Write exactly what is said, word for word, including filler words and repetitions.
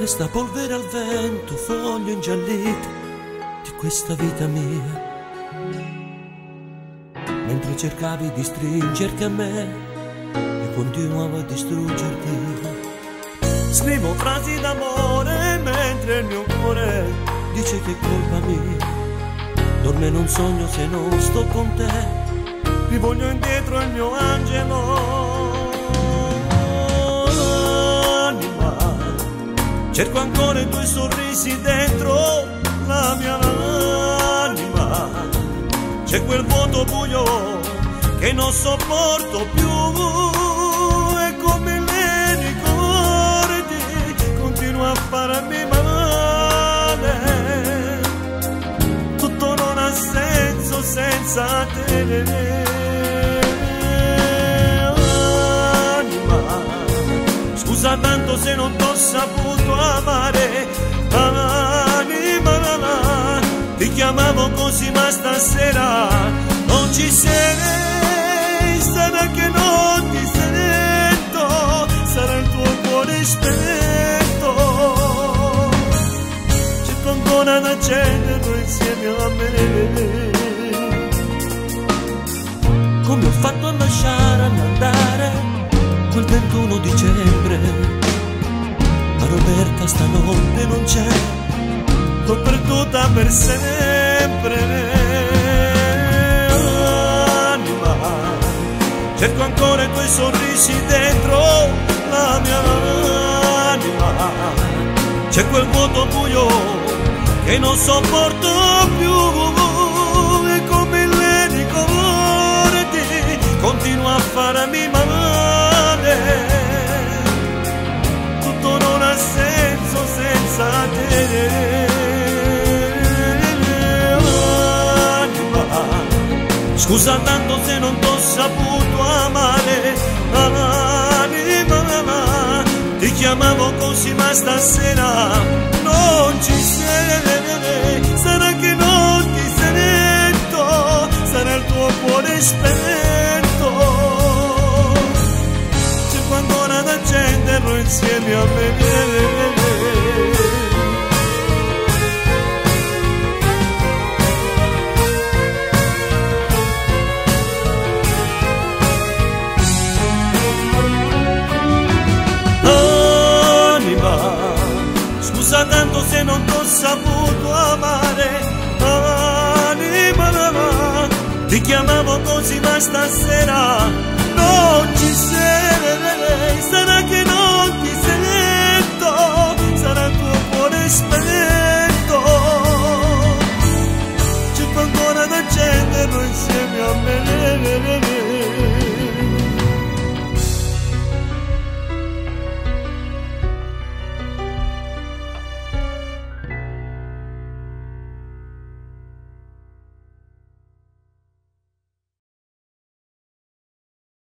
Resta polvere al vento, foglie ingiallite di questa vita mia. Mentre cercavi di stringerti a me, io continuavo a distruggerti. Scrivo frasi d'amore mentre il mio cuore dice che è colpa mia. Dorme in un sogno se non sto con te, rivoglio indietro il mio angelo. Anima, cerco ancora i tuoi sorrisi dentro la mia anima. C'è quel vuoto buio che non sopporto più, e come le ricordi continua a farmi male. Tutto non ha senso senza te. Scusa tanto se non t'ho saputo amare, anima, ti chiamavo così ma stasera non ci sei, sarà che non ti sento, sarà il tuo cuore spento, cerco ancora da accenderlo insieme a me. Come ho fatto a lasciare andare quel ventuno dicembre, ma Roberta stanotte non c'è, l'ho perduta per sempre. Anima, cerco ancora i tuoi sorrisi dentro la mia anima. C'è quel vuoto buio che non sopporto più, e come le ricordi continua a farmi male. Tutto non ha senso senza te. Anima, scusa tanto se non t'ho saputo amare, anima, ti chiamavo così ma stasera non ci sei, sarà che non ti sento, sarà il tuo cuore spento, ancora da accenderlo insieme a me. Anima, scusa tanto se non t'ho saputo amare, anima, ti chiamavo così ma stasera non ci sei.